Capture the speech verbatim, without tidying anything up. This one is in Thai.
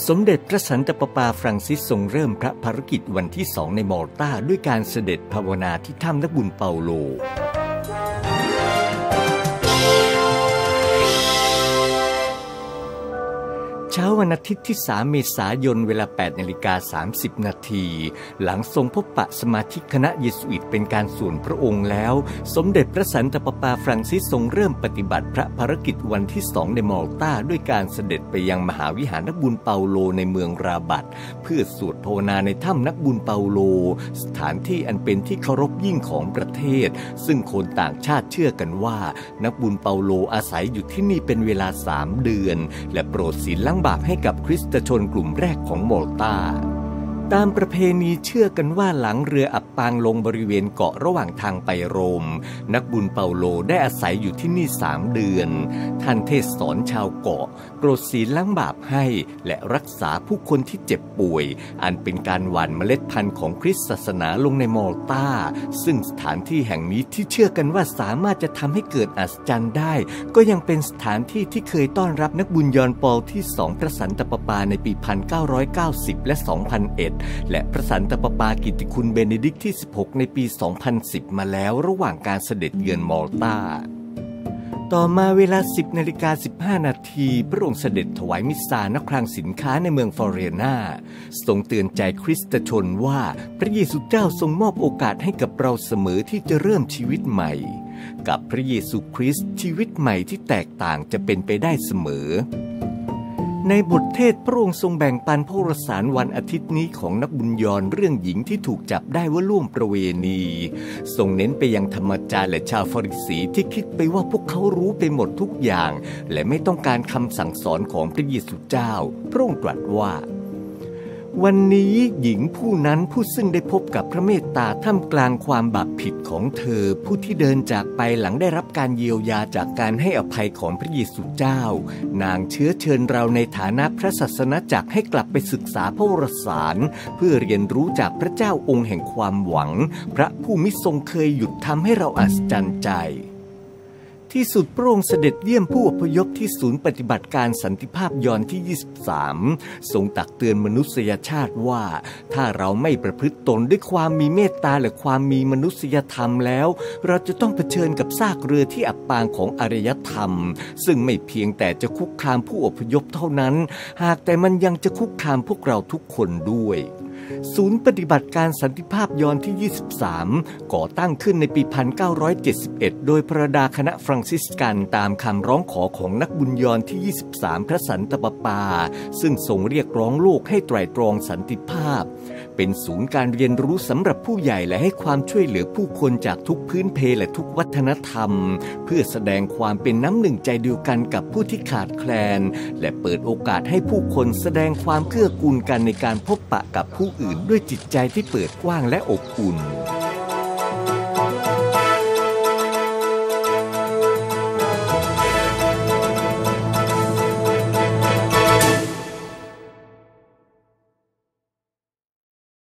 สมเด็จพระสันตะปาปาฟรังซิสทรงเริ่มพระภารกิจวันที่สองในมอลตาด้วยการเสด็จภาวนาที่ถ้ำนักบุญเปาโลเช้าวันอาทิตย์ที่สามเมษายนเวลา แปดนาฬิกาสามสิบ นาทีหลังทรงพบปะสมาชิกคณะเยซูอิตเป็นการส่วนพระองค์แล้วสมเด็จพระสันตะปาปาฟรังซิสทรงเริ่มปฏิบัติพระภารกิจวันที่สองในมอลตาด้วยการเสด็จไปยังมหาวิหารนักบุญเปาโลในเมืองราบัตเพื่อสวดภาวนาในถ้ำนักบุญเปาโลสถานที่อันเป็นที่เคารพยิ่งของประเทศซึ่งคนต่างชาติเชื่อกันว่านักบุญเปาโลอาศัยอยู่ที่นี่เป็นเวลาสามเดือนและโปรดศีลล้างบาปให้กับคริสตชนกลุ่มแรกของมอลตาตามประเพณีเชื่อกันว่าหลังเรืออับปางลงบริเวณเกาะระหว่างทางไปโรมนักบุญเปาโลได้อาศัยอยู่ที่นี่สามเดือนท่านเทศสอนชาวเกาะโปรดศีลล้างบาปให้และรักษาผู้คนที่เจ็บป่วยอันเป็นการหว่านเมล็ดพันธุ์ของคริสตศาสนาลงในมอลตาซึ่งสถานที่แห่งนี้ที่เชื่อกันว่าสามารถจะทำให้เกิดอัศจรรย์ได้ก็ยังเป็นสถานที่ที่เคยต้อนรับนักบุญยอห์นปอลที่สองพระสันตะปาปาในปี หนึ่งพันเก้าร้อยเก้าสิบ และ สองพันเอ็ดและพระสันตะปาปากิตติคุณเบเนดิกต์ที่สิบหกในปี สองพันสิบ มาแล้วระหว่างการเสด็จเยือนมอลตาต่อมาเวลา สิบนาฬิกาสิบห้า นาทีพระองค์เสด็จถวายมิสซาณคลังสินค้าในเมืองฟลอเรนาทรงเตือนใจคริสตชนว่าพระเยซูเจ้าทรงมอบโอกาสให้กับเราเสมอที่จะเริ่มชีวิตใหม่กับพระเยซูคริสต์ชีวิตใหม่ที่แตกต่างจะเป็นไปได้เสมอในบทเทศพระองค์ทรงแบ่งปันพระวสารวันอาทิตย์นี้ของนักบุญยอห์นเรื่องหญิงที่ถูกจับได้ว่าล่วงประเวณีทรงเน้นไปยังธรรมจารย์และชาวฟาริสีที่คิดไปว่าพวกเขารู้ไปหมดทุกอย่างและไม่ต้องการคำสั่งสอนของพระเยซูเจ้าพระองค์ตรัสว่าวันนี้หญิงผู้นั้นผู้ซึ่งได้พบกับพระเมตตาท่ามกลางความบาปผิดของเธอผู้ที่เดินจากไปหลังได้รับการเยียวยาจากการให้อภัยของพระเยซูเจ้านางเชื้อเชิญเราในฐานะพระศาสนจักรให้กลับไปศึกษาพระวรสารเพื่อเรียนรู้จากพระเจ้าองค์แห่งความหวังพระผู้มิทรงเคยหยุดทำให้เราอัศจรรย์ใจที่สุดพระองค์เสด็จเยี่ยมผู้อพยพที่ศูนย์ปฏิบัติการสันติภาพยอนที่ยี่สิบสามทรงตักเตือนมนุษยชาติว่าถ้าเราไม่ประพฤติตนด้วยความมีเมตตาและความมีมนุษยธรรมแล้วเราจะต้องเผชิญกับซากเรือที่อับปางของอารยธรรมซึ่งไม่เพียงแต่จะคุกคามผู้อพยพเท่านั้นหากแต่มันยังจะคุกคามพวกเราทุกคนด้วยศูนย์ปฏิบัติการสันติภาพยอนที่ยี่สิบสามก่อตั้งขึ้นในปี หนึ่งพันเก้าร้อยเจ็ดสิบเอ็ด โดยพระดาคณะฟรังซิสกันตามคำร้องขอของนักบุญยอห์นที่ยี่สิบสามพระสันตะปาปาซึ่งทรงเรียกร้องโลกให้ไตร่ตรองสันติภาพเป็นศูนย์การเรียนรู้สำหรับผู้ใหญ่และให้ความช่วยเหลือผู้คนจากทุกพื้นเพและทุกวัฒนธรรมเพื่อแสดงความเป็นน้ำหนึ่งใจเดียวกันกับผู้ที่ขาดแคลนและเปิดโอกาสให้ผู้คนแสดงความเกื้อกูลกันในการพบปะกับผู้อื่นด้วยจิตใจที่เปิดกว้างและอบอุ่น